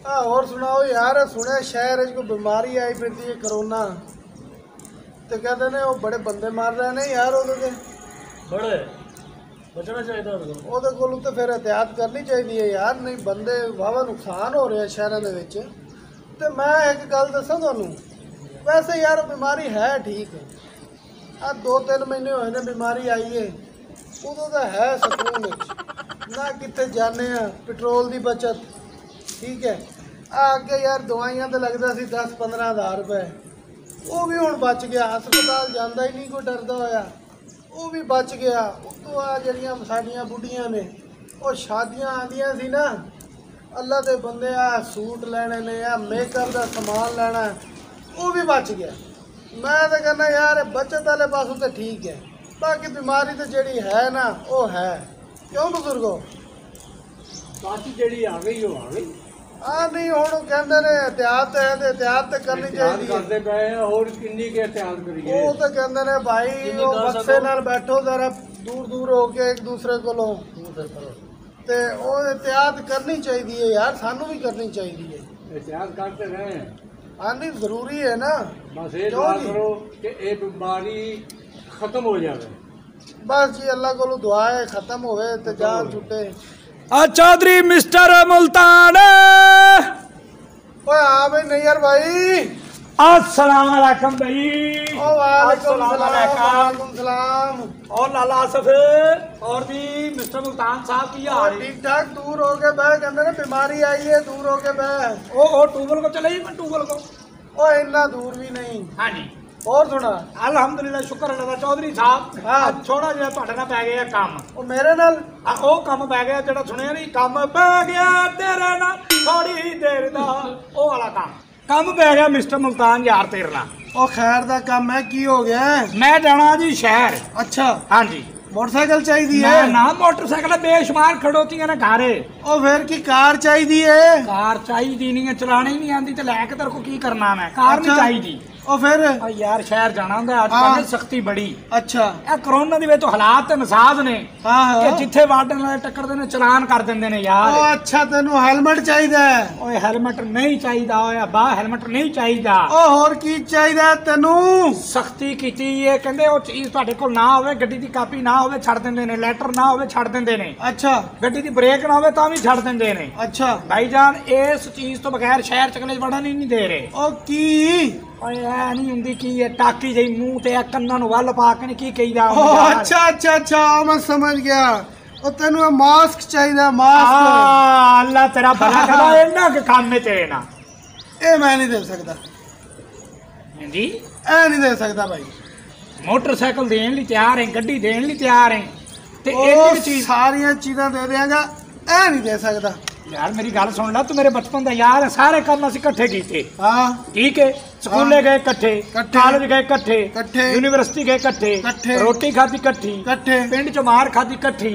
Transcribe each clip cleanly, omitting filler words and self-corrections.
और सुनाओ यार, सुने शहर कोई बीमारी आई फिरती है करोना, तो कहते ने वो बड़े बंदे मार रहे ने यार, बड़े बचना चाहिए ਉਹਦੇ ਕੋਲ तो फिर एहतियात करनी चाहिए यार, नहीं बंदे वावा नुकसान हो रहे हैं शहरों के विच। तो मैं एक गल दसा तुहानू, वैसे यार बीमारी है ठीक, आ 2-3 महीने होए ने बीमारी आई है, उदों तो है सुकून ना कितने जाने, पेट्रोल की बचत ठीक है। अगे यार दवाइयां तो लगता सी 10-15 हज़ार रुपए, वो भी हुण बच गया, हस्पताल जाता ही नहीं कोई डरदा होया, वो भी बच गया। उतों आ जड़ियां साडियां बुढ़ियां ने वो शादियां आंदियां सी ना, अल्लाह दे बंदे आ सूट लेने ने, आ मेकअप का समान लेना, वो भी बच गया। मैं तो कहना यार बचत वाले पासों तो ठीक है, बाकी बीमारी तो जड़ी है ना वो है। क्यों बुजुर्गो? बाकी जड़ी आ गई वो आ गई। हाँ नहीं हूँ कहते ने एहतियात है तो एहतियात तो करनी चाहिए। करते पे और किन्नी के एहतियात करिए, वो तो कहते ने भाई वो बक्से नाल बैठो जरा दूर दूर हो के एक दूसरे को, ते वो एहतियात करनी चाहिए यार, सानू भी करनी चाहिए। एहतियात करते रहे, हाँ नहीं जरूरी है ना। बस ये दुआ करो कि ये बीमारी खत्म हो जाए। बस जी अल्लाह को दुआ है खत्म होवे ते जान छुटे। चौधरी मिस्टर मुल्तान। ओए हाँ भाई नैयर भाई, अस्सलाम वालेकुम भाई। ओ वालेकुम सलाम। और लाला आसफ और भी मिस्टर मुल्तान साहब की हाल है? ठीक ठाक। दूर हो के बह, कहते ना बीमारी आई है, दूर हो के बह। ओ टूबल को चले मैं टूबल को। ओ इतना दूर भी नहीं। हाँ जी। और सुना अलहमदुलिल्लाह शुक्र अल्लाह दा चौधरी साहब। हाँ थोड़ा जिहा तुहाडे नाल पै गया काम। ओ मेरे नाल ओ काम पै गया जेड़ा सुनिया नहीं, काम पै गया तेरे नाल थोड़ी देर दा, ओ वाला काम पै गया मिस्टर मुल्तान यार तेरे नाल। ओ खैर दा काम है, की हो गया? मैं जाना जी शहर। अच्छा हाँ जी। मोटरसाइकिल चाहिए है? ना मोटरसाइकिल बेशुमार खड़ोती ने घर। ओ फिर की कार चाहिए है? कार चाहिए नहीं है, चलानी नहीं आती तो लैके तेरे को की करना मैं, कार नहीं चाहिए। ओ फिर यार शहर जाना होंगे अजकल सख्ती बड़ी। अच्छा करोना के हालात नसाज ने कि जिथे वार्डन वाले टक्कर ने चलान कर देंगे ने यार। ओ अच्छा तेनू हेलमेट चाहिए? हेलमेट नहीं चाहिए बा, हेलमेट नहीं चाहिए। ओ होर की चाहिए तेनू? सख्ती की कहते वो चीज तुहाडे कोल ना होवे, गड्डी दी कापी ना होवे छड़ देंदे ने, लेटर ना होवे छड़ देंदे ने। अच्छा गड्डी दी ब्रेक ना होवे तां भी छड़ देंदे ने। अच्छा भाईजान इस चीज तो बगैर शहर चकले वड़न ही नहीं दे रहे। ओ की नहीं हुंदी की है टाकी जी मुंह ते कन्ना नु वल पा के की कहीदा। अच्छा अच्छा अच्छा मैं समझ गया। ओ तेनू मास्क चाहिए? मास्क? अल्लाह तेरा भला करे, इन्ना के काम में तेरे ना ए मैं नहीं दे सकता जी, ए नहीं दे सकता भाई। मोटरसाइकिल देने लिए तैयार है, गड्डी देने लिए तैयार है, ते एक चीज सारियां चीज़ां दे देंगा, ए नहीं दे सकता। यार मेरी गल सुन ला, तू मेरे बचपन का यार है, सारे काम असीं इकट्ठे कीते। हाँ ठीक है, स्कूले गए इकट्ठे, कॉलेज गए इकट्ठे, यूनिवर्सिटी गए इकट्ठे, रोटी खाधी इकट्ठी, पिंड च मार खाधी इकट्ठी।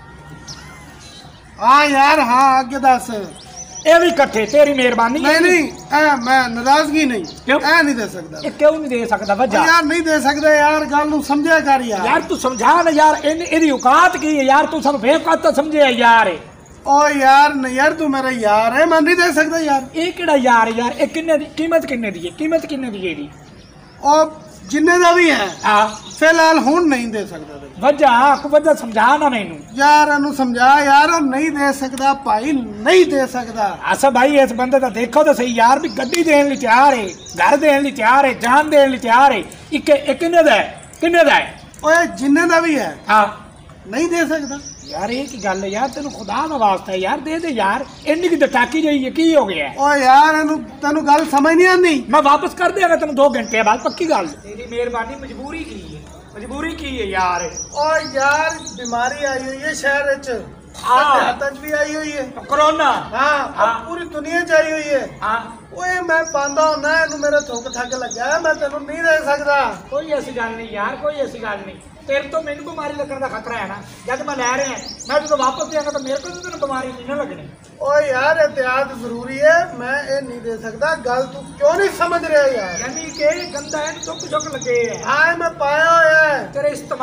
हाँ यार हाँ आगे दस। ये भी इकट्ठे, तेरी मेहरबानी। नहीं मैं नाराजगी नहीं, क्यों ए नहीं दे सकता। क्यों नहीं दे सकता वजह? यार नहीं दे सकता यार, गल नूं समझा कर यार। यार तू समझा ना यार, इहदी औकात की है यार, तू सब बेवकूफ तो समझे यार। ओ यार नहीं यार, तू मेरा यार है, मैं नहीं दे सकता यार। ये केड़ा यार है यार? किन्ने दी कीमत किन्ने दी है? कीमत किन्ने दी है? और जिन्ने दा भी है हाँ फिलहाल हुण नहीं दे सकता। वजह समझा ना मैनू यार, अनु समझा यार, नहीं दे सकता भाई, नहीं दे सकता। अच्छा भाई इस बंदे का देखो तो सही यार, भी गड्डी देने लिए तैयार है, घर देने लिए तैयार है, जान देने लिए तैयार है। किन्ने दा है? किन्ने दा है? ओए जिन्ने दा भी है हाँ नहीं दे सकता यार। ये की गल है यार, तेन खुदा का वास्ता है यार, दे दे यार। इन्नी की टाकी जाइए की हो गया? ओ यार तेन गल समझ नहीं आती। मैं वापस कर देगा तेन 2 घंटे बाद, पक्की गल। तेरी मेहरबानी, मजबूरी की है, मजबूरी की है यार। ओ यार बीमारी आई हुई है शहर च भी आई हुई है, कोरोना। हाँ पूरी दुनिया च आई हुई है। ओए मैं पांदा होना इनू, मेरा थुक थक लगा, मैं तेनू नहीं दे सकता। कोई ऐसी गल नहीं यार, कोई ऐसी गल नहीं। तेरे तो मैनू बीमारी लगने का खतरा है ना, जब मैं लै रहा मैं जो वापस देगा तो मेरे को तो तेन बीमारी नहीं ना लगनी। ओ यार एहतियात जरूरी है, मैं ये नहीं दे सकता। गल तू क्यों नहीं समझ रहा यार? यानी कि गंदा है, चुक चुक लगे है। हाँ मैं पाया होया है। तेरे इस्तेमाल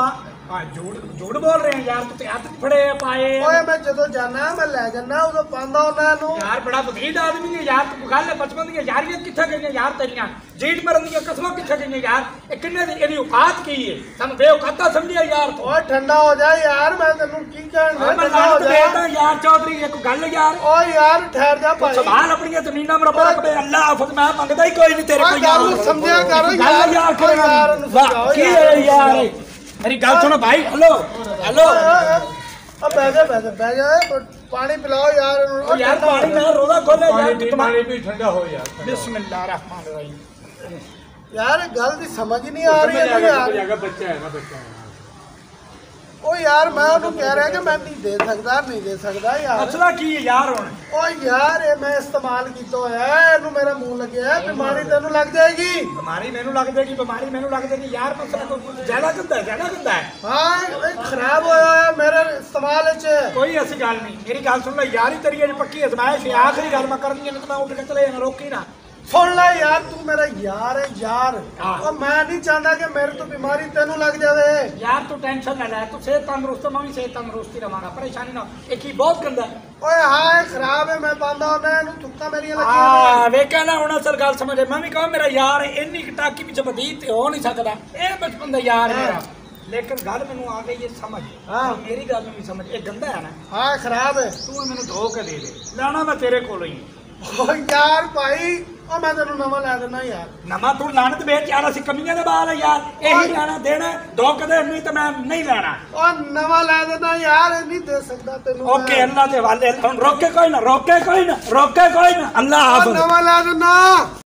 हाँ झूठ बोल रहे हैं यार, तू हथ फड़े पाए। ओए मैं जदों जाना मैं ले जाना उदों पांदा ਉਹਨਾਂ ਨੂੰ यार बड़ा बदीद आदमी है यार, तू गल बचपन दी यारियां किथे गईयां यार तेरियां, जीत मरन दी कसमां किथे गईयां यार, ए किन्ने दी एदी औकात की है, तन बेऔकाता समझिया यार तू। ओए ठंडा हो जा यार, मैं तन्नू की कहना मैं लानत देता यार चौधरी, एक गल यार। ओ यार ठहर जा भाई, संभाल अपनी जमीनां मरब्बा रखबे, अल्लाह हाफिज, मैं मंगदा ही कोई नहीं तेरे कोई यार। गल समझिया करो यार, यार कोई यार की है यार, मेरी गल सुनो भाई। हेलो हेलो, अब बैठ जा पानी पिलाओ यार। ओ यार पानी ना रोजा खोले यार, पानी भी ठंडा हो यार। बिस्मिल्लाह रहमान रहीम। यार गल दी समझ नहीं आ रही है यार, बच्चा है ना, बच्चा है। ओ यार मैं ਉਹਨੂੰ ਕਹਿ ਰਿਹਾ ਕਿ ਮੈਂ ਨਹੀਂ ਦੇ ਸਕਦਾ ਯਾਰ। ਮਸਲਾ ਕੀ ਹੈ ਯਾਰ ਹੁਣ? ਓ ਯਾਰ ਇਹ ਮੈਂ ਇਸਤੇਮਾਲ ਕੀਤਾ ਹੋਇਆ, ਇਹਨੂੰ ਮੇਰਾ ਮੂੰਹ ਲੱਗਿਆ ਹੈ, ਬਿਮਾਰੀ ਤੈਨੂੰ ਲੱਗ ਜਾਏਗੀ। ਬਿਮਾਰੀ ਮੈਨੂੰ ਲੱਗ ਜਾਏਗੀ, ਬਿਮਾਰੀ ਮੈਨੂੰ ਲੱਗ ਜਾਏਗੀ ਯਾਰ, ਮਸਲਾ ਕੋਈ ਜ਼ਿਆਦਾ ਗੰਦਾ ਹੈ। ਹਾਂ ਇਹ ਖਰਾਬ ਹੋਇਆ ਹੋਇਆ ਮੇਰੇ ਇਸਤੇਮਾਲ ਵਿੱਚ। ਕੋਈ ਐਸੀ ਗੱਲ ਨਹੀਂ, ਮੇਰੀ ਗੱਲ ਸੁਣ ਲੈ ਯਾਰ, ਤੇਰੀ ਅਜ ਪੱਕੀ ਅਜ਼ਮਾਇਸ਼ ਹੈ, ਆਖਰੀ ਗੱਲ ਮੈਂ ਕਰਨੀ ਹੈ, ਨਹੀਂ ਤਾਂ ਮੈਂ ਉੱਠ ਕੇ ਚਲੇ ਜਾਣਾ, ਰੋਕੀ ਨਾ। ਸੁਣ ਲੈ ਯਾਰ, ਤੂੰ ਮੇਰਾ ਯਾਰ ਹੈ ਯਾਰ, ਉਹ ਮੈਂ ਨਹੀਂ ਚਾਹੁੰਦਾ ਕਿ ਮੇਰੇ ਤੋਂ ਬਿਮਾਰੀ ਤੈਨੂੰ ਲੱਗ ਜਾਵੇ। ਯਾਰ ਤੂੰ ਟੈਨਸ਼ਨ ਨਾ ਲੈ, ਤੂੰ ਸਿਹਤ ਤੰਦਰੁਸਤ, ਮੈਂ ਵੀ ਸਿਹਤ ਤੰਦਰੁਸਤ ਹੀ ਰਵਾਂਗਾ, ਪਰੇਸ਼ਾਨੀ ਨਾ। ਇਹ ਕੀ ਬਹੁਤ ਗੰਦਾ ਹੈ। ਓਏ ਹਾਂ ਇਹ ਖਰਾਬ ਹੈ, ਮੈਂ ਪਾਉਂਦਾ ਹੁੰਦਾ ਇਹਨੂੰ, ਤੁੱਕਾਂ ਮੇਰੀਆਂ ਲੱਗੀਆਂ ਹਾਂ ਵੇਖਿਆ ਨਾ ਹੁਣ, ਅਸਲ ਗੱਲ ਸਮਝੇ। ਮੈਂ ਵੀ ਕਹਾਂ ਮੇਰਾ ਯਾਰ ਇੰਨੀ ਟਾਕੀ ਵਿੱਚ ਬਦੀਦ ਤੇ ਹੋ ਨਹੀਂ ਸਕਦਾ, ਇਹ ਬਚਪਨ ਦਾ ਯਾਰ ਮੇਰਾ। ਲੇਕਿਨ ਗੱਲ ਮੈਨੂੰ ਆ ਗਈ ਹੈ ਸਮਝ, ਹਾਂ ਮੇਰੀ ਗੱਲ ਨੂੰ ਵੀ ਸਮਝ, ਇਹ ਗੰਦਾ ਹੈ ਨਾ। ਹਾਂ ਖਰਾਬ ਹੈ। ਤੂੰ ਮੈਨੂੰ ਧੋ ਕੇ ਦੇ ਲੈਣਾ, ਮੈਂ ਤੇਰੇ ਕੋਲੋਂ ਹੀ। ਓ ਯਾਰ ਭਾਈ, ਉਹ ਮੈਂ ਤੈਨੂੰ ਨਵਾਂ ਲੈ ਦਿੰਦਾ ਯਾਰ। ਨਵਾਂ ਤੂੰ ਲਾਨਤ ਵੇਚ ਯਾਰ, ਅਸੀਂ ਕਮੀਆਂ ਦੇ ਬਾਲ ਯਾਰ, ਇਹੀ ਲੈਣਾ ਦੇਣਾ, ਦੋ ਕਦੇ ਨਹੀਂ ਤਾਂ ਮੈਂ ਨਹੀਂ ਲੈਣਾ। ਉਹ ਨਵਾਂ ਲੈ ਦਿੰਦਾ ਯਾਰ, ਇਹ ਨਹੀਂ ਦੇ ਸਕਦਾ ਤੈਨੂੰ। ਓਕੇ ਅੱਲਾ ਦੇ ਵਾਲੇ, ਹੁਣ ਰੋਕੇ ਕੋਈ ਨਾ, ਰੋਕੇ ਕੋਈ ਨਾ, ਅੱਲਾ ਹਾਫਿਜ਼। ਨਵਾਂ ਲੈ ਦਿੰਦਾ।